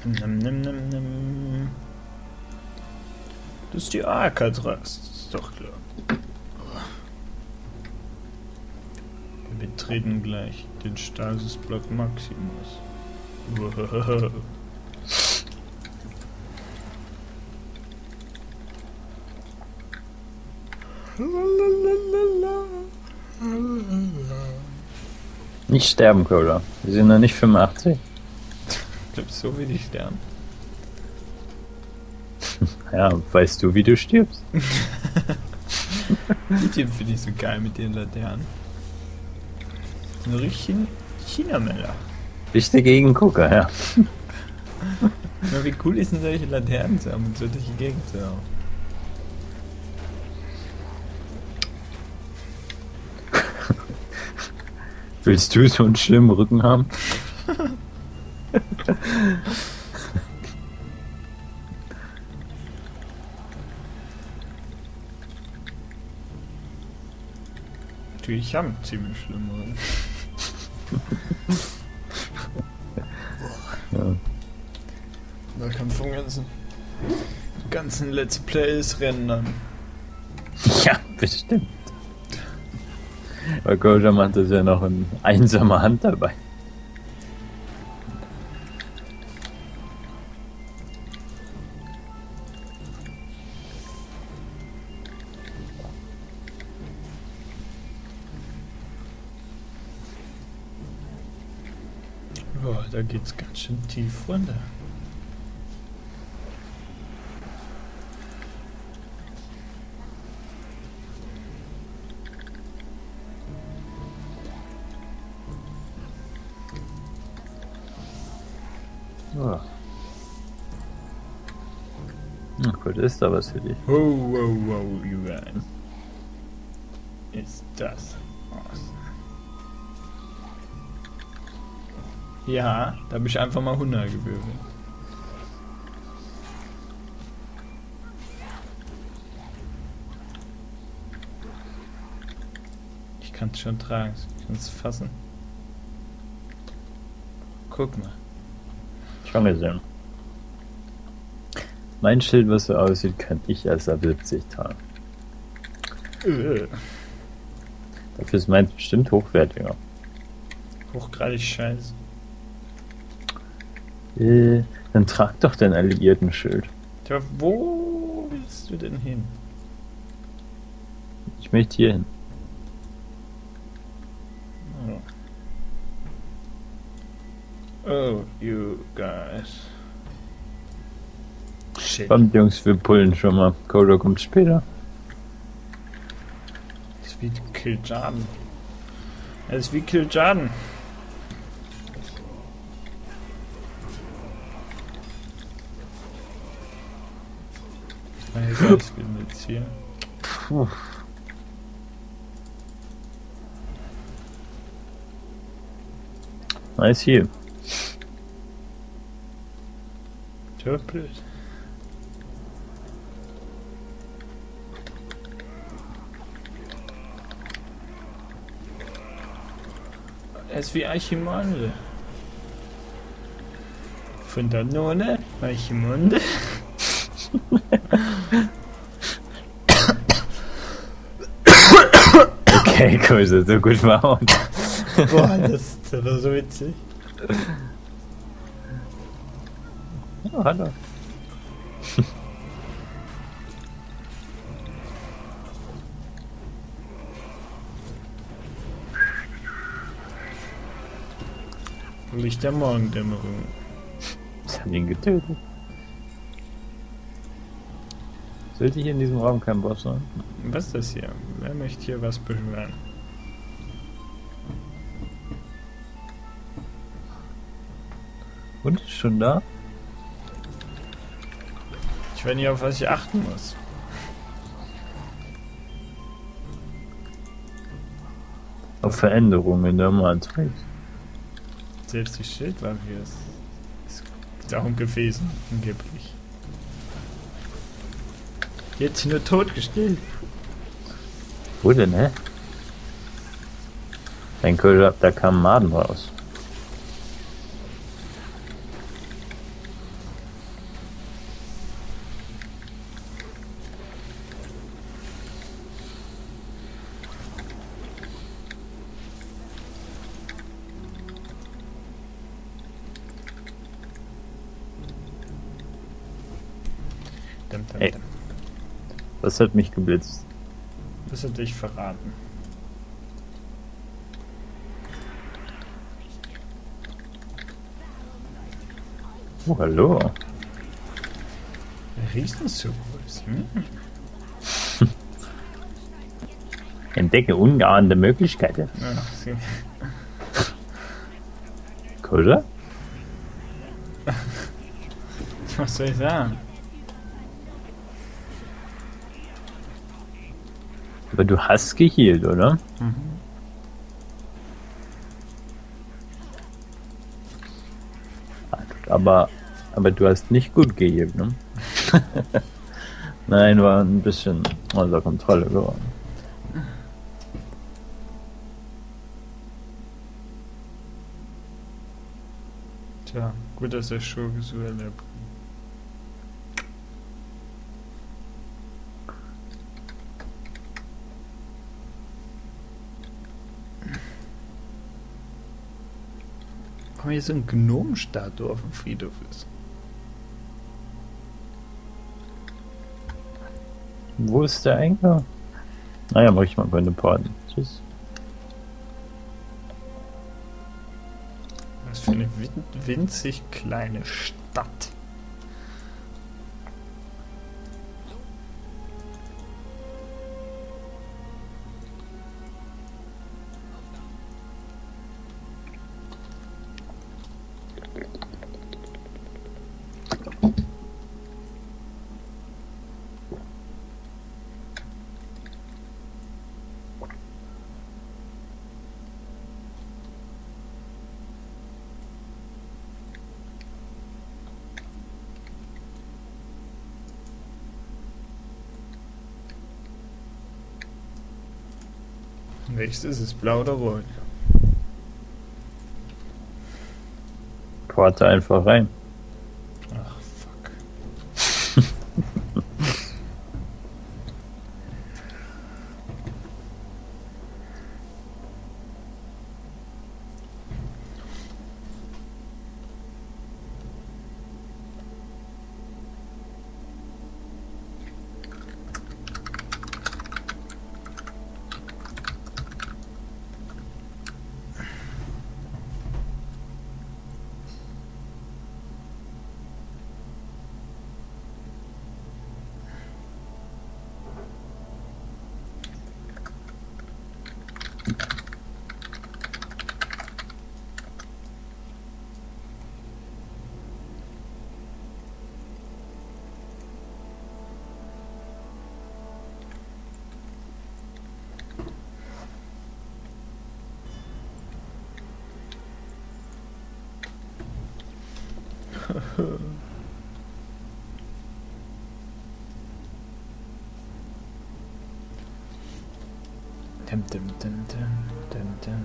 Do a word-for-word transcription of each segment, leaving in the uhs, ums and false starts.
Nimm, nimm, nimm, nimm. Das ist die Alcatraz, das ist doch klar. Wir betreten gleich den Stasisblock Maximus. Nicht sterben, Cola. Wir sind noch nicht fünfundachtzig. Ich glaube, so wie die sterben. Ja, weißt du, wie du stirbst? Die Typen finde ich so geil mit den Laternen. Ein richtigen Chinameller. Bist Gegengucker, ja. Ja, wie cool ist denn solche Laternen zu haben und so durch die Gegend zu haben? Willst du so einen schlimmen Rücken haben? Ich habe einen ziemlich schlimmen Rücken. Ja. Da kann vom ganzen, ganzen Let's Plays rennen dann. Ja, bestimmt. Weil Koja macht das ja noch in einsamer Hand dabei. Boah, da geht's ganz schön tief runter. Oh. Na gut, ist da was für dich. Wow, wow, wow, you guys. Ist das awesome. Ja, da habe ich einfach mal hundert gewürfelt. Ich kann es schon tragen, ich kann es fassen. Guck mal. Schon gesehen. Mein Schild, was so aussieht, kann ich erst ab siebzig tragen. Äh. Dafür ist meins bestimmt hochwertiger. Hochgradig scheiße. Äh, dann trag doch dein alliierten Schild. Tja, wo willst du denn hin? Ich möchte hier hin. Oh. Oh, you guys. Shit. Kommt, Jungs, wir pullen schon mal. Kodo kommt später. Das ist wie Kill Jordan. Das ist wie Kill Jordan. Ich bin jetzt hier. Puh. Nice hier. Tja, blöd. Er ist wie Archimonde. Von der Nonne, Archimonde. Okay, cool, so gut verhauen. Boah, das, das war so witzig. Oh, hallo. Licht der Morgendämmerung. Was hat ihn getötet? Sollte hier in diesem Raum kein Boss sein? Was ist das hier? Wer möchte hier was beschweren? Und ist schon da? Ich weiß nicht, auf was ich achten muss. Auf Veränderungen in der Matrix. Selbst die Schildwaffe hier ist, ist darum gewesen, angeblich. Jetzt nur totgestellt. Wo denn, hä? Dein Köder, da kam Maden raus. Dim, dim, Hey. dim. Was hat mich geblitzt? Bis er dich verraten. Oh, hallo. Riesensubus. Hm? Entdecke ungeahnte Möglichkeiten. Ja, sie- Oder? was soll ich sagen? Aber du hast gehealt, oder? Mhm. Aber, aber du hast nicht gut gehealt, ne? Nein, war ein bisschen außer Kontrolle geworden. Tja, gut, dass er schon so erlebt. Aber hier so ein Gnomenstatue auf dem Friedhof ist. Wo ist der Eingang? Naja, mach ich mal bei den Porten. Tschüss. Was für eine win winzig kleine Stadt. Welches ist es? Blau oder rot? Porte einfach rein. Ach, fuck. Dim, dim, dim, dim, dim, dim.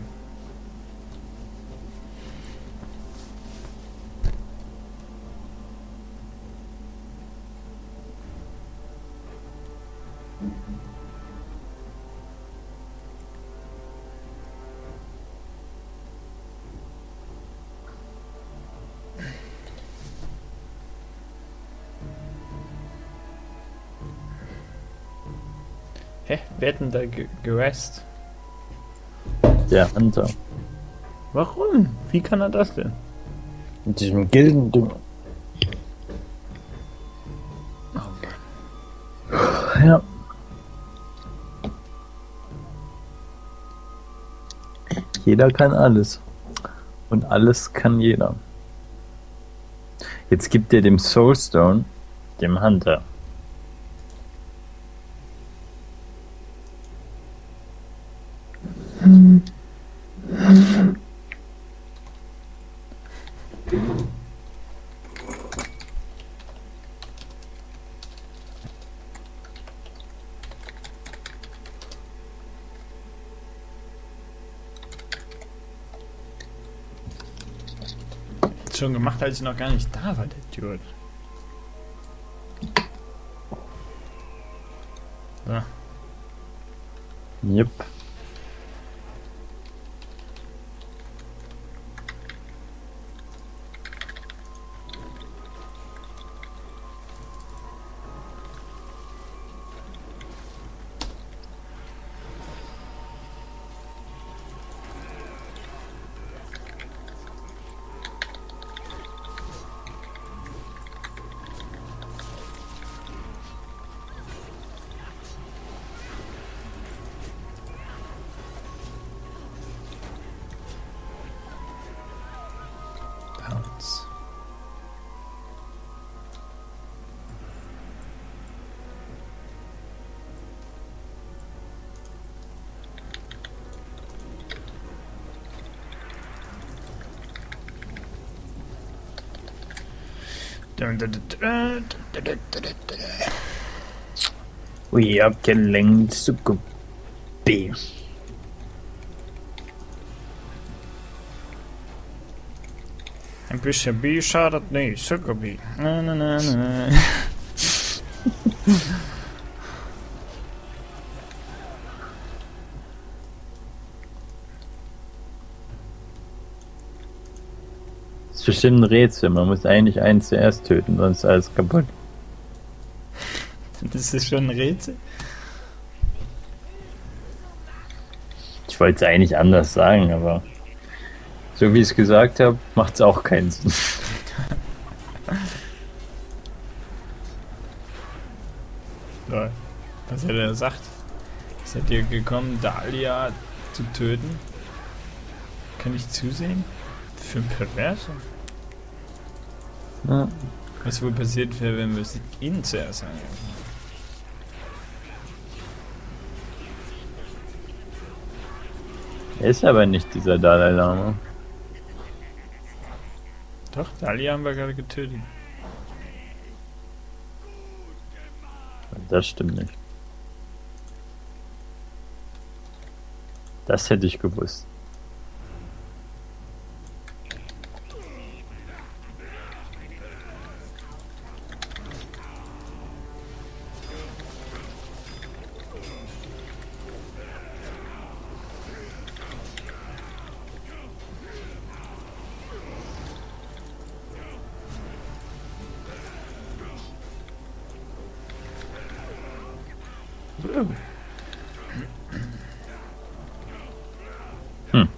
Hä? Wer hat denn da ge gerest? Der Hunter. Warum? Wie kann er das denn? Mit diesem Gildending. Oh Mann. Ja. Jeder kann alles. Und alles kann jeder. Jetzt gibt er dem Soulstone, dem Hunter. Schon gemacht, als ich noch gar nicht da war, der Dude. So. Yep. We are killing Sukubi. Ein bisschen B schadet nicht, Sukubi. Na, na, na, na. Das ist bestimmt ein Rätsel. Man muss eigentlich einen zuerst töten, sonst ist alles kaputt. Das ist schon ein Rätsel. Ich wollte es eigentlich anders sagen, aber so wie ich es gesagt habe, macht es auch keinen Sinn. Lol. Was hat er gesagt? Seid ihr gekommen, Dahlia zu töten? Kann ich zusehen? Für ein Perverse? Ja. Was wohl passiert wäre, wenn wir ihn zuerst angreifen? Er ist aber nicht dieser Dalai Lama. Doch, Dahlia haben wir gerade getötet. Das stimmt nicht. Das hätte ich gewusst. Hm.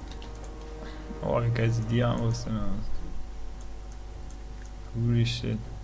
Oh, wie geil sieht die aus. Holy shit.